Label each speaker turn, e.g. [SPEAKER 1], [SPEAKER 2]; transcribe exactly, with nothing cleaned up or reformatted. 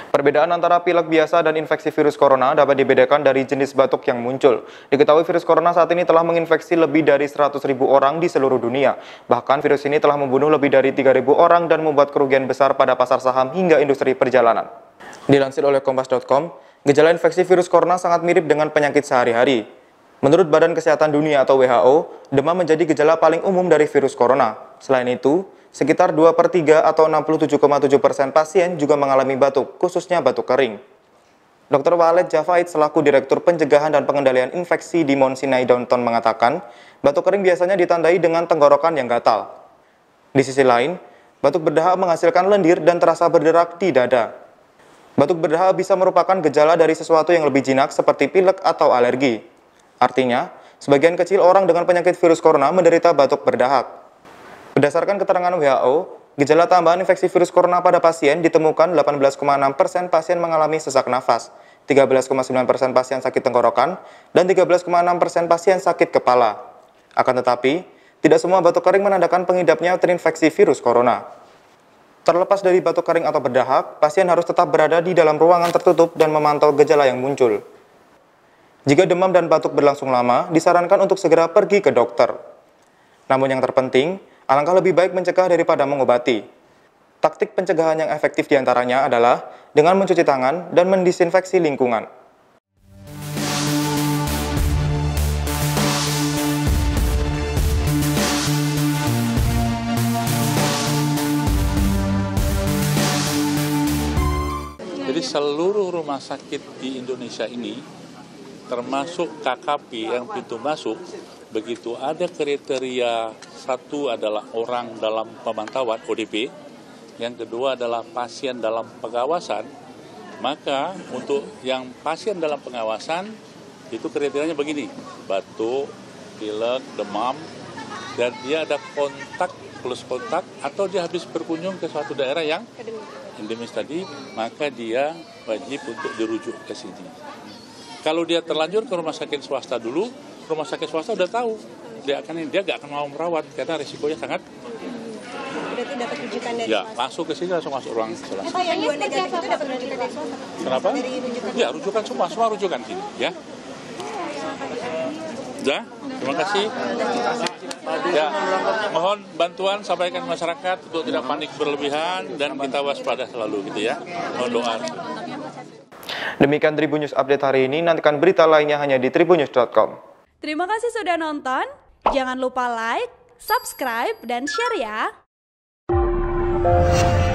[SPEAKER 1] Perbedaan antara pilek biasa dan infeksi virus corona dapat dibedakan dari jenis batuk yang muncul. Diketahui virus corona saat ini telah menginfeksi lebih dari seratus ribu orang di seluruh dunia. Bahkan virus ini telah membunuh lebih dari tiga ribu orang dan membuat kerugian besar pada pasar saham hingga industri perjalanan. Dilansir oleh kompas titik com, gejala infeksi virus corona sangat mirip dengan penyakit sehari-hari. Menurut Badan Kesehatan Dunia atau W H O, demam menjadi gejala paling umum dari virus corona. Selain itu, sekitar dua per tiga atau enam puluh tujuh koma tujuh persen pasien juga mengalami batuk, khususnya batuk kering. dokter Walid Javaid selaku Direktur Pencegahan dan Pengendalian Infeksi di Mount Sinai Downtown mengatakan, batuk kering biasanya ditandai dengan tenggorokan yang gatal. Di sisi lain, batuk berdahak menghasilkan lendir dan terasa berderak di dada. Batuk berdahak bisa merupakan gejala dari sesuatu yang lebih jinak seperti pilek atau alergi. Artinya, sebagian kecil orang dengan penyakit virus corona menderita batuk berdahak. Berdasarkan keterangan W H O, gejala tambahan infeksi virus corona pada pasien ditemukan delapan belas koma enam persen pasien mengalami sesak nafas, tiga belas koma sembilan persen pasien sakit tenggorokan, dan tiga belas koma enam persen pasien sakit kepala. Akan tetapi, tidak semua batuk kering menandakan pengidapnya terinfeksi virus corona. Terlepas dari batuk kering atau berdahak, pasien harus tetap berada di dalam ruangan tertutup dan memantau gejala yang muncul. Jika demam dan batuk berlangsung lama, disarankan untuk segera pergi ke dokter. Namun yang terpenting, alangkah lebih baik mencegah daripada mengobati. Taktik pencegahan yang efektif diantaranya adalah dengan mencuci tangan dan mendisinfeksi lingkungan.
[SPEAKER 2] Jadi seluruh rumah sakit di Indonesia ini, termasuk K K P yang pintu masuk, begitu ada kriteria satu adalah orang dalam pemantauan O D P, yang kedua adalah pasien dalam pengawasan, maka untuk yang pasien dalam pengawasan itu kriterianya begini, batuk, pilek, demam, dan dia ada kontak plus kontak atau dia habis berkunjung ke suatu daerah yang endemis tadi, maka dia wajib untuk dirujuk ke sini. Kalau dia terlanjur ke rumah sakit swasta dulu, rumah sakit swasta udah tahu dia akan dia nggak akan mau merawat karena risikonya sangat.
[SPEAKER 3] Berarti dapat rujukan dari
[SPEAKER 2] ya masuk ke sini langsung masuk ruang isolasi.
[SPEAKER 3] Apa yang dua negatif itu dapat rujukan dari swasta?
[SPEAKER 2] Kenapa?
[SPEAKER 3] Dari rujukan.
[SPEAKER 2] Ya rujukan semua, semua rujukan sini, ya. Ya, terima kasih. Ya, mohon bantuan sampaikan masyarakat untuk tidak panik berlebihan dan kita waspada selalu gitu ya. Mohon doa.
[SPEAKER 1] Demikian Tribun News Update hari ini, nantikan berita lainnya hanya di tribun news titik com.
[SPEAKER 4] Terima kasih sudah nonton, jangan lupa like, subscribe, dan share ya!